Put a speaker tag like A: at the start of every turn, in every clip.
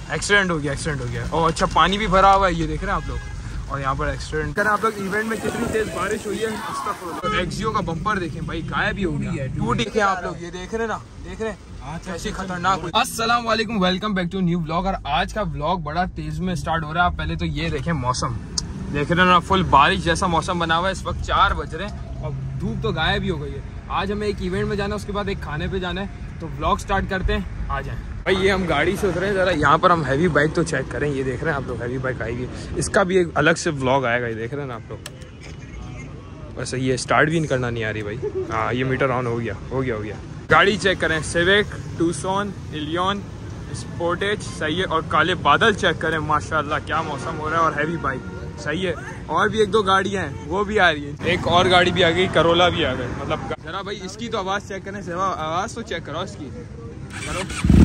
A: Accident हो गया। और अच्छा पानी भी भरा हुआ है, ये देख रहे हैं आप लोग। और यहाँ पर एक्सीडेंट करें आप लोग। इवेंट में कितनी तेज बारिश हुई है। एक्सियो का बम्पर देखें भाई, गायब ही हो गया। टूट देखें आप लोग, ये देख रहे ना, देख रहे ऐसी खतरनाक हुई। अस्सलाम वालेकुम, welcome back to new vlog. और आज का व्लॉग बड़ा तेज में स्टार्ट हो रहा है। आप पहले तो ये देखें मौसम, देख रहे ना, फुल बारिश जैसा मौसम बना हुआ है। इस वक्त 4 बज रहे हैं और धूप तो गायब ही हो गई है। आज हमें एक इवेंट में जाना है, उसके बाद एक खाने पे जाना है, तो व्लॉग स्टार्ट करते हैं। आ जाएं भाई। ये हम गाड़ी से उतरे, जरा यहाँ पर हम हैवी बाइक तो चेक करें। ये देख रहे हैं आप लोग, हैवी बाइक आएगी, इसका भी एक अलग से व्लॉग आएगा। ये देख रहे हैं ना आप लोग। वैसे ये स्टार्ट भी करना नहीं आ रही भाई। हाँ, ये मीटर ऑन हो गया। गाड़ी चेक करें, सिविक, टूसॉन, इलियन, स्पोर्टेज सही है। और काले बादल चेक करें, माशाल्लाह क्या मौसम हो रहा है। और हैवी बाइक सही है। और भी 1-2 गाड़ियाँ हैं, वो भी आ रही है। एक और गाड़ी भी आ गई, करोला भी आ गई। मतलब जरा भाई इसकी तो आवाज़ चेक करें, सेवा आवाज़ तो चेक करो इसकी, करो।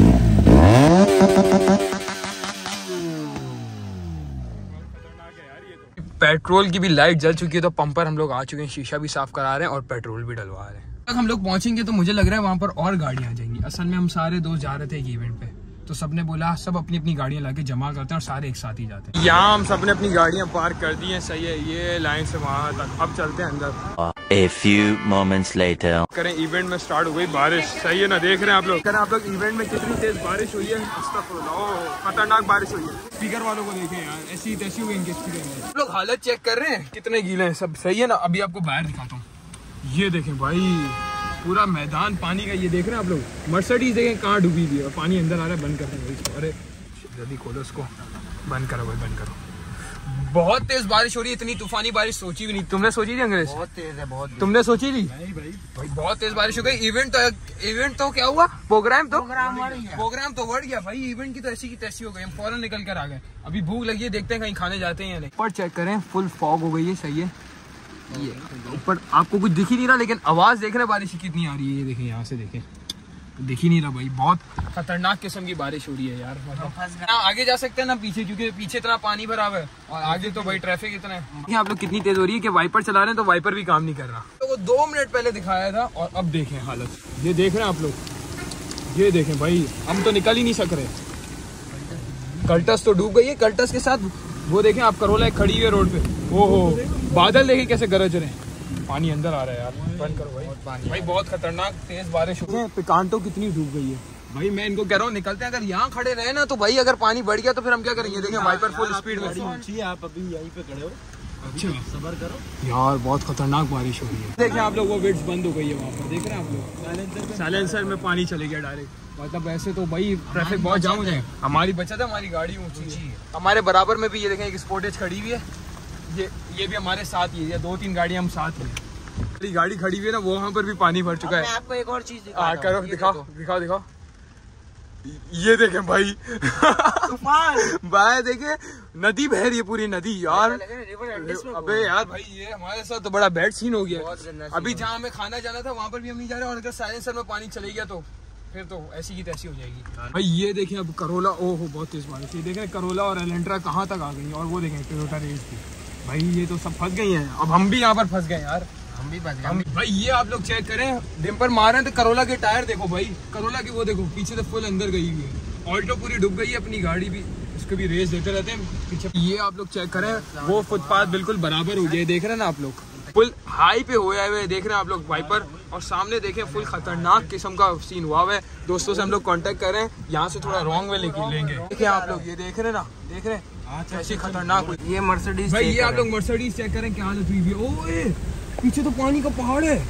A: पेट्रोल की भी लाइट जल चुकी है, तो पंपर हम लोग आ चुके हैं, शीशा भी साफ करा रहे हैं और पेट्रोल भी डलवा रहे हैं। तक हम लोग पहुंचेंगे तो मुझे लग रहा है वहां पर और गाड़ियां आ जाएंगी। असल में हम सारे दोस्त जा रहे थे एक इवेंट पे, तो सबने बोला सब अपनी अपनी गाड़ियां लाके जमा करते हैं और सारे एक साथ ही जाते हैं। यहाँ हम सबने अपनी गाड़ियां पार्क कर दी हैं, सही है। ये लाइन से वहां तक, अब चलते हैं अंदर।
B: A few moments later.
A: करें इवेंट में स्टार्ट हो गई बारिश, सही है ना, देख रहे हैं आप लोग। करें आप लोग इवेंट में कितनी तेज बारिश हुई है। खतरनाक बारिश हुई है। स्पीकर वालों को देखें यार, ऐसी तैसी हुई इनके स्पीकर में। आप लोग हालत चेक कर रहे हैं, कितने गीले हैं सब, सही है ना। अभी आपको बाहर दिखाता हूँ, ये देखें भाई, पूरा मैदान पानी का। ये देख रहे हैं आप लोग, मर्सिडीज देखें कहाँ डूबी हुई है और पानी अंदर आ रहा है। बंद करते हैं इसको, अरे जल्दी खोलो इसको, बंद करो भाई, बंद करो। बहुत तेज बारिश हो रही है, इतनी तूफानी बारिश सोची भी नहीं। तुमने सोची थी अंग्रेज?
C: बहुत तेज है, बहुत।
A: तुमने सोची थी?
C: नहीं भाई
A: बहुत तेज बारिश हो गई। इवेंट तो क्या हुआ, प्रोग्राम तो बढ़ गया भाई। इवेंट की तो ऐसी की तैसी हो गई, हम फौरन निकल कर आ गए। अभी भूख लगी है, देखते हैं कहीं खाने जाते हैं या नहीं। ऊपर चेक करें, फुल फॉग हो गई है, सही है। ये ऊपर आपको कुछ दिख ही नहीं रहा, लेकिन आवाज देख रहे बारिश की कितनी आ रही है। ये देखें, यहाँ से देखें, दिख ही नहीं रहा भाई। बहुत खतरनाक किस्म की बारिश हो रही है यार। मतलब ना आगे जा सकते हैं ना पीछे, क्योंकि पीछे इतना पानी भरा हुआ है और आगे तो भाई ट्रैफिक इतना है। आप लोग कितनी तेज हो रही है कि वाइपर चला रहे हैं तो वाइपर भी काम नहीं कर रहा। तो वो 2 मिनट पहले दिखाया था और अब देखें हालत। ये देख रहे हैं आप लोग, ये देखें भाई, हम तो निकल ही नहीं सक रहे। कल्टस तो डूब गई है, कल्टस के साथ वो देखें आप, करोला खड़ी हुई है रोड पे। ओहो, बादल देखें कैसे गरज रहे हैं, पानी अंदर आ रहा है यार। बंद करो भाई, भाई बहुत खतरनाक तेज बारिश हुई है। पिकांटो कितनी डूब गई है भाई। मैं इनको कह रहा हूँ निकलते हैं। अगर यहाँ खड़े रहे ना तो भाई, अगर पानी बढ़ गया तो फिर हम क्या करेंगे। देखें वाइपर फुल स्पीड में।
C: आप अभी यहीं पे खड़े हो,
A: अच्छा
C: सब्र करो
A: यार, बहुत खतरनाक बारिश हो रही है। देखें आप लोग, वो विड्स बंद हो गई है वहाँ पर, देख रहे हैं आप लोग। साइलेंसर में पानी चले गया डायरेक्ट। मतलब ऐसे तो भाई ट्रैफिक बहुत जाम हो जाएगा। हमारी बचत है, हमारी गाड़ी ऊंची है। हमारे बराबर में भी ये देखें एक स्पोर्टेज खड़ी हुई है। ये भी हमारे साथ ही है, 2-3 गाड़ियाँ हम साथ ही हैं। गाड़ी खड़ी हुई है ना, वहाँ पर भी पानी भर चुका है।
C: मैं आपको एक और चीज
A: करो, दिखाओ। ये देखें भाई, भाई देखे नदी बह रही है, पूरी नदी यार। अबे यार भाई, ये हमारे साथ तो बड़ा बैड सीन हो गया। अभी जहाँ हमें खाना जाना था वहाँ पर भी हम नहीं जा रहे। और अगर साइलेंसर में पानी चले गया तो फिर तो ऐसी की तैसी हो जाएगी भाई। ये देखें अब करोला, ओहो बहुत तेज बारिश। ये देखें करोला और एलेंट्रा कहाँ तक आ गई। और वो देखें टोयोटा रेस की भाई, ये तो सब फंस गई हैं। अब हम भी यहाँ पर फंस गए यार, हम भी फंस गए भाई। ये आप लोग चेक करें, डिम्पर मार रहे हैं तो करोला के टायर देखो भाई, करोला की वो देखो पीछे तो फुल अंदर गई हुई है। ऑल्टो पूरी डूब गई है, अपनी गाड़ी भी, इसको भी रेस देते रहते हैं पीछे। ये आप लोग चेक करें, वो फुटपाथ बिल्कुल बराबर हो गया, देख रहे हैं ना आप लोग, फुल हाई पे हुए हुए देख रहे हैं आप लोग वाइपर। और सामने देखें फुल खतरनाक किस्म का सीन हुआ है। दोस्तों से हम लोग कांटेक्ट कर रहे हैं, यहाँ से थोड़ा रॉन्ग वे लेंगे। देखिए आप लोग, ये देख रहे हैं ना, देख रहे हैं ऐसी खतरनाक हुई। ये मर्सिडीज भाई, ये आप लोग मर्सिडीज चेक करें क्या हालत हुई है। ओए पीछे तो पानी का पहाड़ है,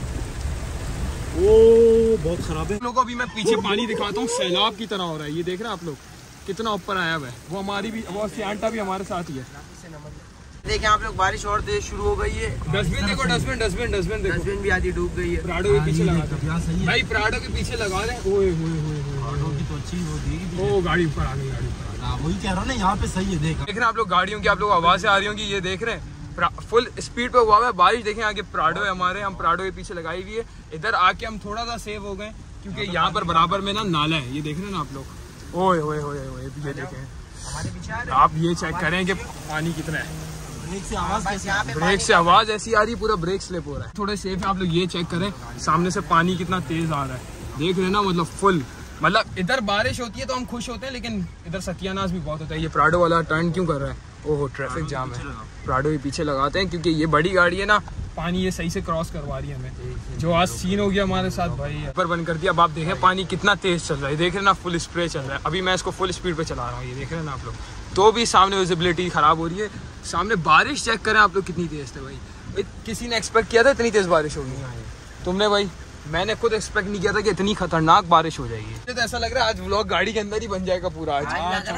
C: ओ बहुत खराब है।
A: लोगों अभी मैं पीछे पानी दिखाता हूँ, सैलाब की तरह हो रहा है। ये देख रहे हैं आप लोग कितना ऊपर आया हुआ है। वो हमारी भी, वो सियांटा भी हमारे साथ ही है।
C: देखिए आप लोग, बारिश और तेज शुरू हो गई है।
A: डस्टबिन देखो, डस्टबिन देखो,
C: डस्टबिन भी आधी डूब गई है।
A: प्राडो के पीछे लगा भाई, प्राडो के पीछे लगा रहे हैं। ओए
C: प्राडो की तो अच्छी होगी।
A: ओ गाड़ी ऊपर आ गई, गाड़ी ऊपर।
C: वही कह रहा हूँ ना, यहाँ पे सही है। देख
A: रहे हैं आप लोग गाड़ियों की, आप लोग आवाज़ आ रही होंगी। ये देख रहे हैं फुल स्पीड पे हुआ है बारिश। देखें आगे प्राडो है हमारे, हम प्राडो के पीछे लगाई हुई है। इधर आके हम थोड़ा सा सेव हो गए, क्योंकि यहाँ पर बराबर में ना नाला है। ये देख रहे हैं ना आप लोग। ओए ये देखें आप, ये चेक करें कि पानी कितना है। ब्रेक से आवाज ऐसी आ रही है, पूरा ब्रेक स्लिप हो रहा है। थोड़े सेफ है आप लोग, ये चेक करें सामने से पानी कितना तेज आ रहा है, देख रहे हैं ना। मतलब फुल मतलब इधर बारिश होती है तो हम खुश होते हैं, लेकिन इधर सत्यानाश भी बहुत होता है। ये प्राडो वाला टर्न क्यों कर रहा है? ओहो ट्रैफिक जाम है। प्राडो के पीछे लगाते हैं क्योंकि ये बड़ी गाड़ी है ना, पानी ये सही से क्रॉस करवा रही है हमें। जो आज सीन हो गया हमारे साथ भाई, ऊपर बंद कर दिया। अब आप देखें पानी कितना तेज चल रहा है, देख रहे ना, फुल स्प्रे चल रहा है। अभी मैं इसको फुल स्पीड पे चला रहा हूँ, ये देख रहे हैं ना आप लोग, तो भी सामने विजिबिलिटी खराब हो रही है। सामने बारिश चेक करें आप लोग कितनी तेज है भाई। किसी ने एक्सपेक्ट किया था इतनी तेज बारिश होगी? तुमने भाई? मैंने खुद एक्सपेक्ट नहीं किया था कि इतनी खतरनाक बारिश हो जाएगी। मुझे तो ऐसा लग रहा है आज व्लॉग गाड़ी के अंदर ही बन जाएगा पूरा। आज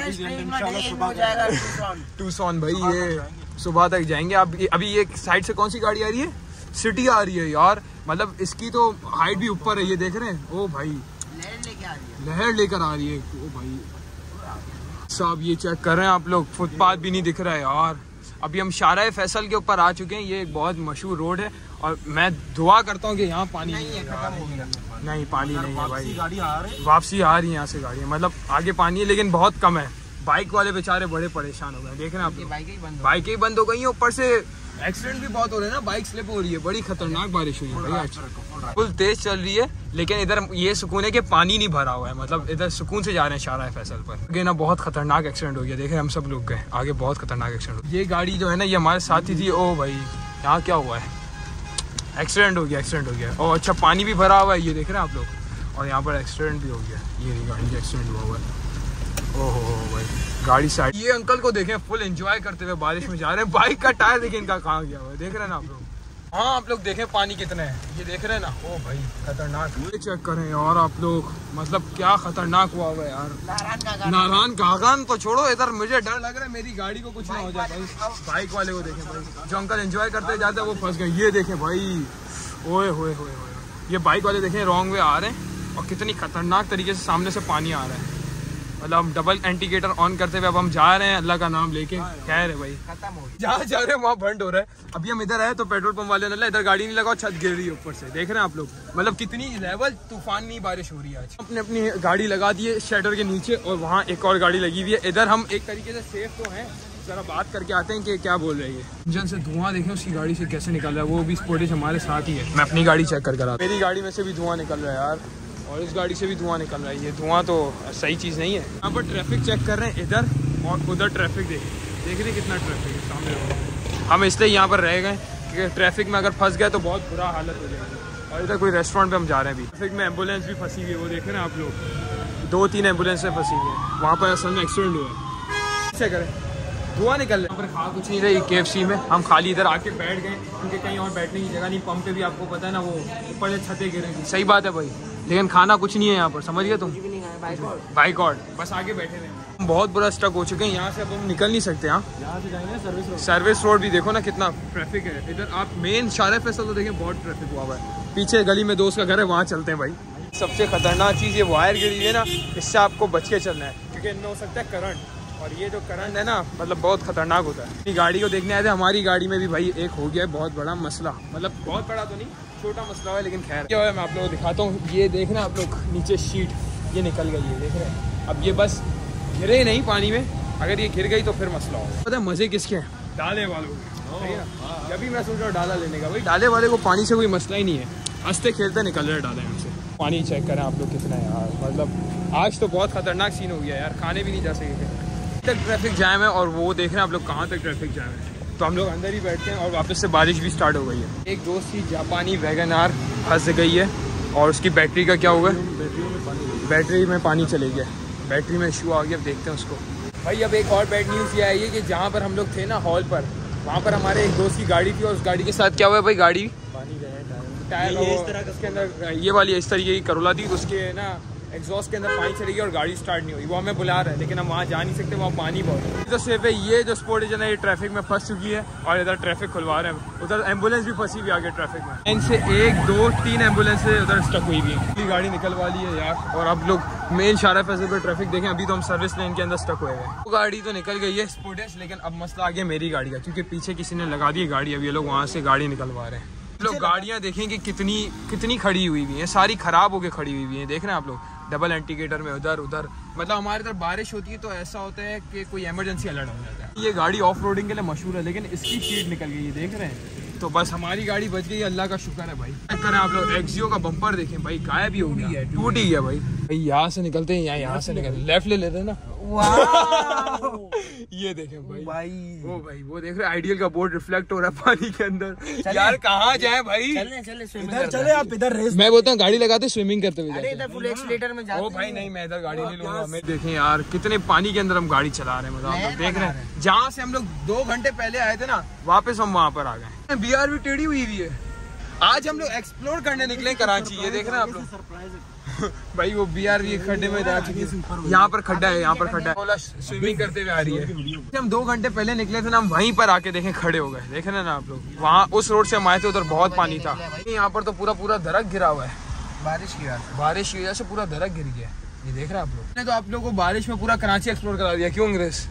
A: टूसॉन भाई, ये सुबह तक जाएंगे। अभी ये साइड से कौन सी गाड़ी आ रही है? सिटी आ रही है यार, मतलब इसकी तो हाइट भी ऊपर है, ये देख रहे हैं। ओ भाई लहर लेकर आ रही है। ओ भाई साहब ये चेक कर रहे हैं आप लोग, फुटपाथ भी नहीं दिख रहा है यार। अभी हम शारा फैसल के ऊपर आ चुके हैं। ये एक बहुत मशहूर रोड है और मैं दुआ करता हूँ कि यहाँ पानी नहीं है, नहीं पानी नहीं है भाई। वापसी आ रही है यहाँ से गाड़ियाँ, मतलब आगे पानी है लेकिन बहुत कम है। बाइक वाले बेचारे बड़े परेशान हो गए, देख रहे हैं आप लोग, बाइकें ही बंद हो गई हैं। ऊपर से एक्सीडेंट भी बहुत हो रहे हैं ना, बाइक स्लिप हो रही है। बड़ी खतरनाक बारिश हुई है भाई, फुल तेज चल रही है। लेकिन इधर ये सुकून है कि पानी नहीं भरा हुआ है, मतलब इधर सुकून से जा रहे हैं शारा फैसल पर। आगे ना बहुत खतरनाक एक्सीडेंट हो गया, देख रहे हैं हम सब लोग गए आगे, बहुत खतरनाक एक्सीडेंट। ये गाड़ी जो है ना, ये हमारे साथ ही थी। ओ भाई यहाँ क्या हुआ है? एक्सीडेंट हो गया, एक्सीडेंट हो गया। और अच्छा पानी भी भरा हुआ है, ये देख रहे हैं आप लोग, और यहाँ पर एक्सीडेंट भी हो गया। ये गाड़ी का एक्सीडेंट हुआ हुआ है। ओहो भाई गाड़ी साइड। ये अंकल को देखें फुल एंजॉय करते हुए बारिश में जा रहे हैं। बाइक का टायर देखिए इनका कहाँ गया हुआ है, देख रहे हैं ना आप लोग। हाँ आप लोग देखें पानी कितना है, ये देख रहे हैं ना। ओ भाई खतरनाक, ये चेक करें यार आप लोग, मतलब क्या खतरनाक हुआ हुआ है यार। नारायण कागान तो छोड़ो, इधर मुझे डर लग रहा है मेरी गाड़ी को कुछ ना हो जाए भाई। बाइक वाले को देखें भाई, जो अंकल एंजॉय करते जाते हैं वो फंस गए। ये देखें भाई, ओए होए होए, ये बाइक वाले देखें रॉन्ग वे आ रहे हैं और कितनी खतरनाक तरीके से सामने से पानी आ रहा है। मतलब हम डबल इंडिकेटर ऑन करते हुए अब हम जा रहे हैं अल्लाह का नाम लेके। खैर है भाई, खत्म हो गया, जहाँ जा रहे हैं वहाँ बंद हो रहा है। अभी हम इधर आए तो पेट्रोल पंप वाले ने इधर गाड़ी नहीं लगाओ, छत गिर रही है ऊपर से, देख रहे हैं आप लोग। मतलब कितनी लेवल तूफानी बारिश हो रही है आज। अपने अपनी गाड़ी लगा दी है शेडर के नीचे और वहाँ एक और गाड़ी लगी हुई है। इधर हम एक तरीके से सेफ तो हैं। जरा बात करके आते हैं कि क्या बोल रही है। इंजन से धुआं देखें उसकी गाड़ी से कैसे निकल रहा है, वो भी फुटेज हमारे साथ ही है। मैं अपनी गाड़ी चेक कर रहा, मेरी गाड़ी में से भी धुआं निकल रहा है यार, और इस गाड़ी से भी धुआं निकल रहा है। ये धुआं तो सही चीज़ नहीं है। यहाँ पर ट्रैफिक चेक कर रहे हैं, इधर और उधर ट्रैफिक देख रहे कितना ट्रैफिक है सामने। हम इसलिए यहाँ पर रह गए क्योंकि ट्रैफिक में अगर फंस गए तो बहुत बुरा हालत हो जाएगी। और इधर कोई रेस्टोरेंट पे हम जा रहे हैं। अभी ट्रैफिक में एम्बुलेंस भी फंसी हुई है, वो देख रहे हैं आप लोग, 2-3 एम्बुलेंसें फंसी हुई है। वहाँ पर असल में एक्सीडेंट हुआ है। कैसे करें, धुआं निकल रहा है। यहाँ पर खा कुछ नहीं रही KFC में, हम खाली इधर आके बैठ गए क्योंकि कहीं और बैठने की जगह नहीं। पंप पे भी आपको पता है ना, वो ऊपर से छतें गिरेंगी। सही बात है भाई, लेकिन खाना कुछ नहीं है यहाँ पर, समझ गए तुम। बाइकआउट, बस आगे बैठे रहे। हम बहुत बुरा स्टक हो चुके हैं यहाँ से, अब हम निकल नहीं सकते। यहाँ से जाएंगे सर्विस रोड भी देखो ना कितना ट्रैफिक है इधर। आप मेन शारा फैसल तो देखें, बहुत ट्रैफिक हुआ हुआ है। पीछे गली में दोस्त का घर है, वहाँ चलते हैं भाई। सबसे खतरनाक चीज़ ये वायर गिरी है ना, इससे आपको बच के चलना है क्योंकि इनमें हो सकता है करंट, और ये जो करंट है ना मतलब बहुत खतरनाक होता है। अपनी गाड़ी को देखने आए थे, हमारी गाड़ी में भी भाई एक हो गया है बहुत बड़ा मसला। मतलब बहुत बड़ा तो नहीं, छोटा मसला है, लेकिन खैर क्या है मैं आप लोगों को दिखाता हूँ। ये देख रहे हैं आप लोग, नीचे शीट ये निकल गई है, देख रहे हैं। अब ये बस गिरे नहीं पानी में, अगर ये गिर गई तो फिर मसला होगा। पता है मज़े किसके हैं? डाले वालों के। जब भी मैं सोच रहा हूँ डाला लेने का, भाई डाले वाले को पानी से कोई मसला ही नहीं है, हंसते खेलते निकल रहे डाले हमसे। पानी चेक करें आप लोग कितना है यार, मतलब आज तो बहुत खतरनाक सीन हो गया यार, खाने भी नहीं जा सके तक ट्रैफिक जैम है। और वो देख रहे हैं आप लोग कहाँ तक ट्रैफिक जैम है, तो हम लोग अंदर ही बैठते हैं और वापस से बारिश भी स्टार्ट हो गई है। एक दोस्त की जापानी वैगन आर फंस गई है और उसकी बैटरी का क्या हुआ, बैटरी में पानी चले गया, बैटरी में इशू आ गया। अब देखते हैं उसको भाई। अब एक और बैड न्यूज़ ये आई है कि जहाँ पर हम लोग थे ना हॉल पर, वहाँ पर हमारे एक दोस्त की गाड़ी थी और उस गाड़ी के साथ क्या हुआ है भाई, गाड़ी टायर उसके अंदर ये वाली इस तरीके की करोला थी, उसके ना एग्जॉस्ट के अंदर पानी चली गई और गाड़ी स्टार्ट नहीं हुई। वो हमें बुला रहा है लेकिन हम वहाँ जा नहीं सकते, वहाँ पानी बहुत है। तो सिर्फ ये जो स्पोर्ट इंजन है ये ट्रैफिक में फंस चुकी है और इधर ट्रैफिक खुलवा रहे हैं। उधर एम्बुलेंस भी फंसी हुई आगे ट्रैफिक में, इनसे 1, 2, 3 एम्बुलेंस उधर स्टक हुई हुई है। गाड़ी निकलवा ली है यार। और अब लोग मेन शारा फैसल पर ट्रैफिक देखें, अभी तो हम सर्विस लेन के अंदर स्टक हुए हैं। वो गाड़ी तो निकल गई है स्पोर्टेज, लेकिन अब मसला आ गया मेरी गाड़ी का, क्योंकि पीछे किसी ने लगा दी गाड़ी। अब ये लोग वहाँ से गाड़ी निकलवा रहे हैं। लोग गाड़ियाँ देखें कि कितनी खड़ी हुई हुई हैं, सारी खराब होकर खड़ी हुई हुई हैं, देख रहे हैं आप लोग। डबल इंडिकेटर में उधर मतलब हमारे इधर बारिश होती है तो ऐसा होता है कि कोई इमरजेंसी अलर्ट हो जाता है। ये गाड़ी ऑफ रोडिंग के लिए मशहूर है, लेकिन इसकी शीट निकल गई है, देख रहे हैं तो बस हमारी गाड़ी बच गई, अल्लाह का शुक्र है भाई। चेक करें आप लोग, एक्सियो का बम्पर देखें भाई, गायब ही हो गया, टूट ही गया भाई। यहाँ से निकलते हैं, यहाँ से निकलते, लेफ्ट ले लेते हैं ना। ये देखें भाई, वो देख रहे आइडियल का बोर्ड रिफ्लेक्ट हो रहा है पानी के अंदर। यार कहाँ जाए भाई,
C: चले आप इधर रेस।
A: मैं बोलता हूँ गाड़ी लगाते स्विमिंग करते हुए।
C: इधर फुल एक्सीलेटर में जाते।
A: ओ भाई नहीं, मैं इधर गाड़ी नहीं लूंगा। मैं देखें यार कितने पानी के अंदर हम गाड़ी चला रहे हैं, मतलब आप लोग देख रहे हैं। जहाँ से हम लोग 2 घंटे पहले आए थे ना, वापस हम वहाँ पर आ गए। BR भी टेढ़ी हुई है। आज हम लोग एक्सप्लोर करने निकले कराची, ये देख रहे हैं आप लोग। भाई वो BR भी खड्डे में जा चुकी है, यहाँ पर खड्डा है, यहाँ पर खड्डा है। बोला स्विमिंग करते हुए आ रही है। हम 2 घंटे पहले निकले थे ना, हम वहीं पर आके देखें खड़े हो गए। देख रहे हैं ना आप लोग, वहाँ उस रोड से हम आए थे, उधर बहुत पानी था। यहाँ पर तो पूरा दरख्त गिरा हुआ है, बारिश की वजह से पूरा दरख्त गिर गया। ये देख रहे हैं आप लोग। तो आप लोगों को बारिश में पूरा कराची एक्सप्लोर करा दिया। क्यों अंग्रेज?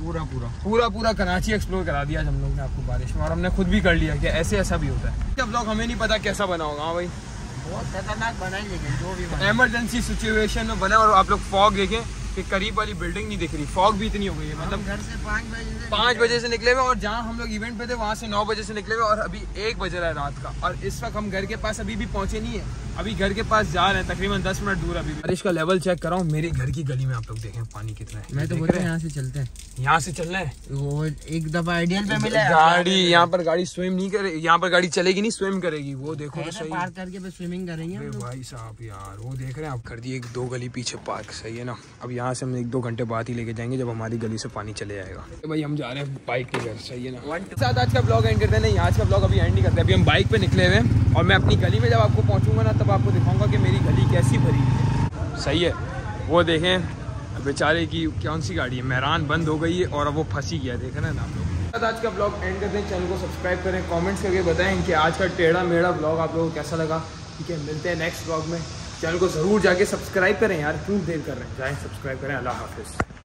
A: पूरा कराची एक्सप्लोर करा दिया हम लोग ने आपको बारिश में, और हमने खुद भी कर लिया कि ऐसा भी होता है। अब लोग हमें नहीं पता कैसा बना होगा। हाँ भाई
C: बहुत खतरनाक बना है, लेकिन जो भी
A: इमरजेंसी सिचुएशन में बना। और आप लोग फॉग देखें कि करीब वाली बिल्डिंग नहीं दिख रही, फॉग भी इतनी हो गई है। मतलब
C: घर से
A: 5 बजे से निकले हुए, और जहाँ हम लोग इवेंट पे थे वहाँ से 9 बजे से निकले हुए, और अभी 1 बज रहा है रात का। और इस वक्त हम घर के पास अभी भी पहुँचे नहीं है, अभी घर के पास जा रहे हैं, तकरीबन 10 मिनट दूर। अभी बारिश का लेवल चेक कर रहा हूँ, मेरे घर की गली में आप लोग देखें पानी कितना है।
C: मैं तो बोल रहा हूँ यहाँ से चलते हैं,
A: यहाँ से चलना है।
C: वो एक दफा आइडियल पे मिला है
A: गाड़ी, यहाँ पर गाड़ी स्विम नहीं करे, यहाँ पर गाड़ी चलेगी नहीं, स्विम करेगी। वो देखो तो सही,
C: पार्क करके पे स्विमिंग करेंगे
A: भाई साहब। यार वो देख रहे हैं आप, कर दिए 1-2 गली पीछे पार्क, सही है ना। अब यहाँ से हम 1-2 घंटे बाद ही लेके जाएंगे, जब हमारी गली से पानी चले जाएगा। तो भाई हम जा रहे हैं बाइक के घर, सही है ना। साथ आज का ब्लॉग एंड करते हैं। नहीं, आज का ब्लॉग अभी एंड नहीं करते, अभी हम बाइक पे निकले हुए हैं, और मैं अपनी गली में जब आपको पहुँचूंगा ना, तब आपको दिखाऊंगा कि मेरी गली कैसी भरी है, सही है। वो देखें बेचारे की कौन सी गाड़ी है, मेहरान बंद हो गई है, और अब वो फंसी गया, देख रहे हैं ना आप लोग। आज का ब्लॉग एंड करते हैं। चैनल को सब्सक्राइब करें, कमेंट्स करके बताएं कि आज का टेढ़ा मेढ़ा ब्लॉग आप लोगों को कैसा लगा। ठीक है, मिलते हैं नेक्स्ट ब्लॉग में। चैनल को ज़रूर जाके सब्सक्राइब करें यार, क्यों देर कर रहे हैं, जाएँ सब्सक्राइब करें। अल्लाह हाफिज़।